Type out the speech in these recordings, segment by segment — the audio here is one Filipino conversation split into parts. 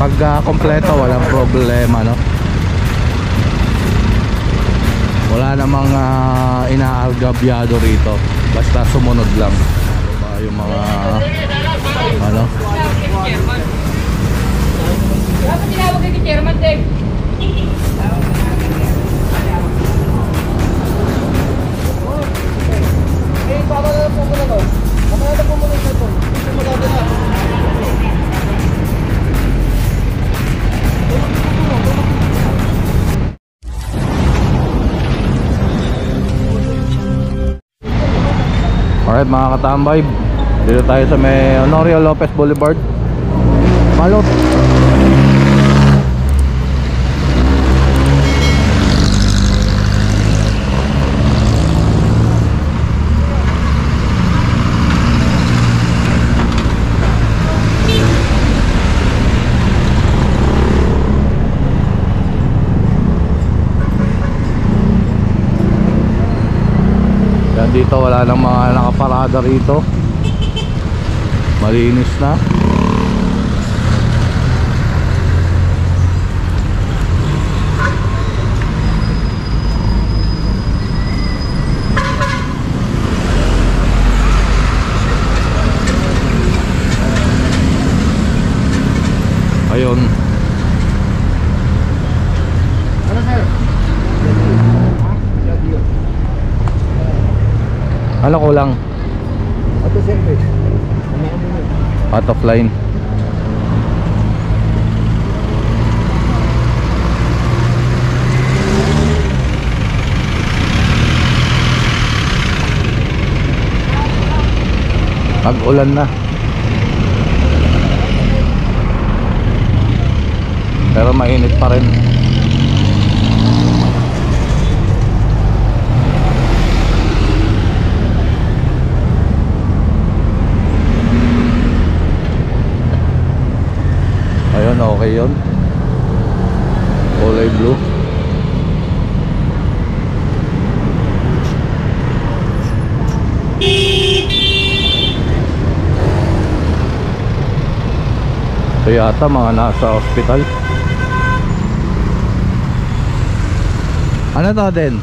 Pag kompleto, walang problema, no? Wala namang inaalgabyado rito. Basta sumunod lang. Diba, yung mga ano? Dapat tinawag kay Chairman Dave. Eh, baba na po muna to. Baba na po muna ito. Ito maganda na. Alright mga katambay, dito tayo sa may Honorio Lopez Boulevard, Malot. Dito wala nang mga nakaparada rito. Malinis na. Ayun. Ano sir? Ano kulang? Auto service. Out of line. Pag-ulan na. Pero mainit pa rin. Ayun, okay yun. Kulay blue. Ito yata mga nasa hospital. Ano to din?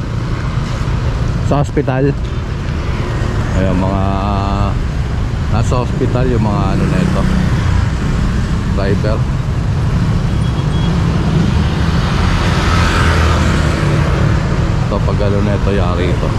Sa hospital. Ayun, mga nasa hospital yung mga ano na ito, driver. Ito pag gano'n na ito, yari ito.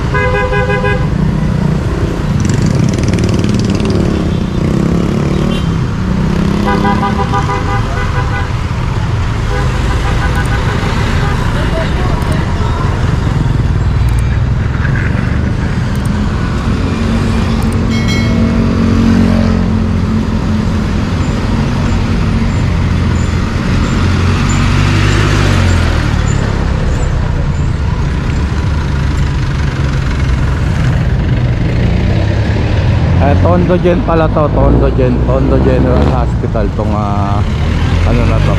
Tondo Gen pala to, Tondo General Hospital tong ano na to,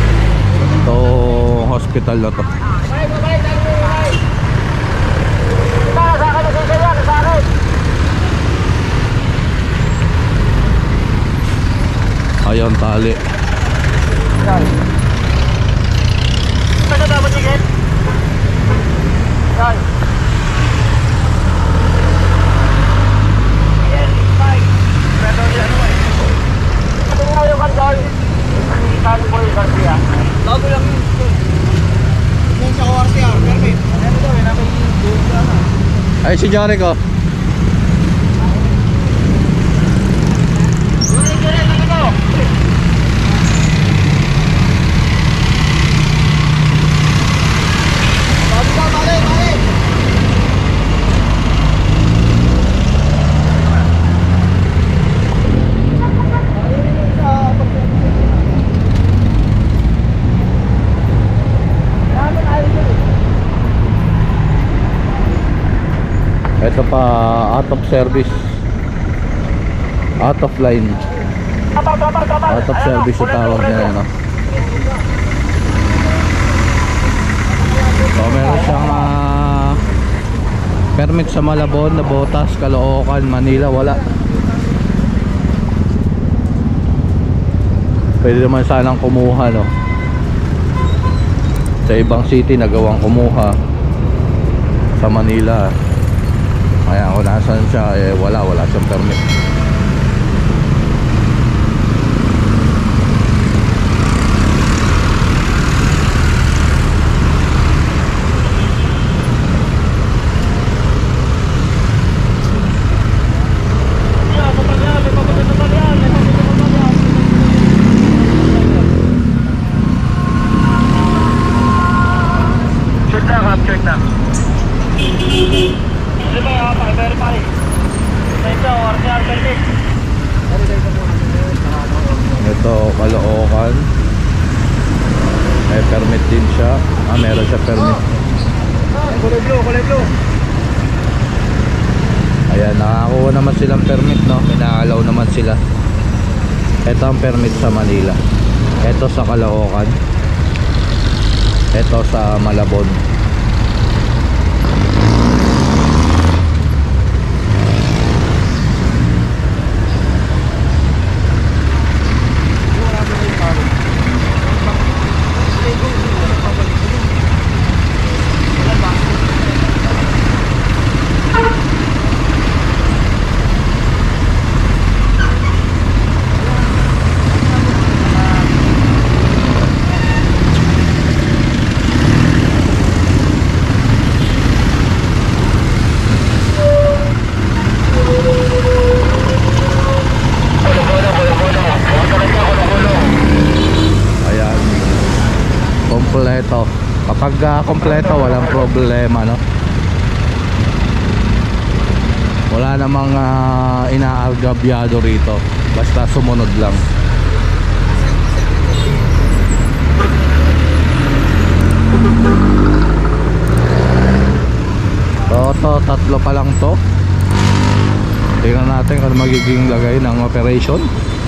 itong hospital na to. Ayun, tali. Ay, si Jericho. Ito pa, out of service, out of line, out of service yung tawag niya, no? So meron siyang permit sa Malabon, Nabotas, Caloocan, Manila, wala. Pwede naman sanang kumuha, no? Sa ibang city nagawang kumuha. Sa Manila. Kaya kung nasan siya, wala siyang permit. Ito, Caloocan. May permit din siya. Meron siya permit. Kulay blue. Ayan, nakakuha naman silang permit, no? Inaalaw naman sila. Ito ang permit sa Manila. Ito sa Caloocan. Ito sa Malabon. Kompleto. Kapag kompleto, walang problema, no? Wala namang inaargabyado rito. Basta sumunod lang. So, tatlo pa lang to. Tingnan natin kung magiging lagay ng operation.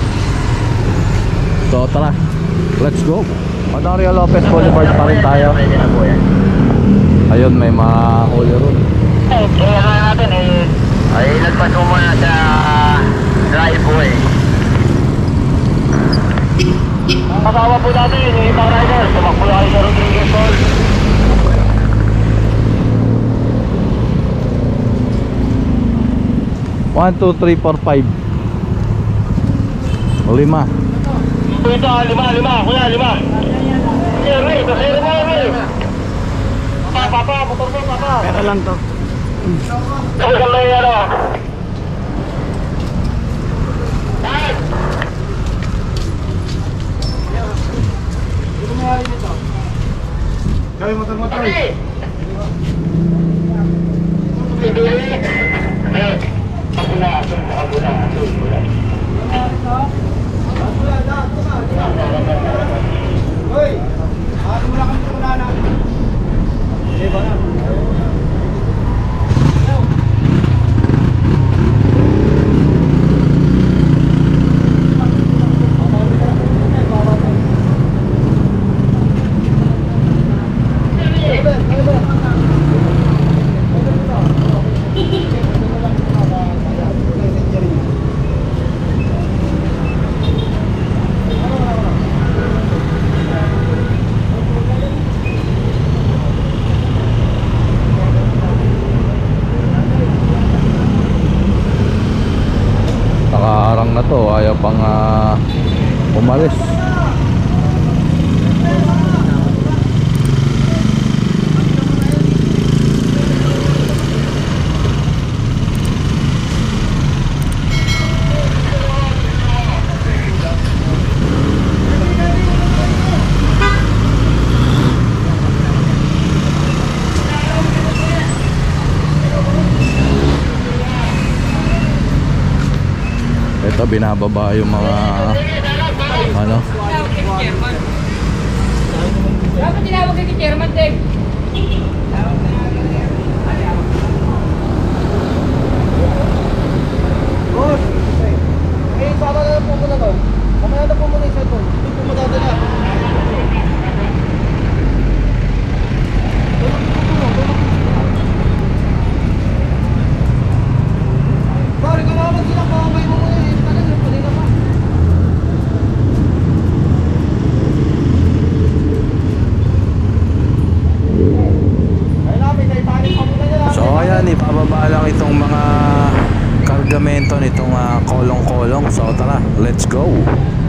So, tara. Let's go. Honorio Lopez Boulevard pa rin tayo. Ayun, may mga huli ron. Kaya natin ay nagpaso muna sa driveway. Kasama po natin yung ibang rider. Tumakbo na kayo sa Rodriguez Hall. 1, 2, 3, 4, 5. 5. Ito, 5. Kuya, 5. Jerry, kasero mo, Jerry. Papa, motor mo, papa. Pera lang to. Kaya lang yan, Kaya motor. Hoy, mula kami sa kulana. Diba na? Nakaharang na to, ayaw pang umalis. Ito, binababa yung mga ano. Dapat tinawag kay Chairman Dave. Boss! Eh, sama na lang po muna to. Mamaya na po muna yung cellphone. Hindi po madadala. Sorry, kung naman sila, kakabay mo muna eh. Tagal, pali na pa. ibababa lang itong mga kargamento nitong kolong-kolong. So tara, let's go.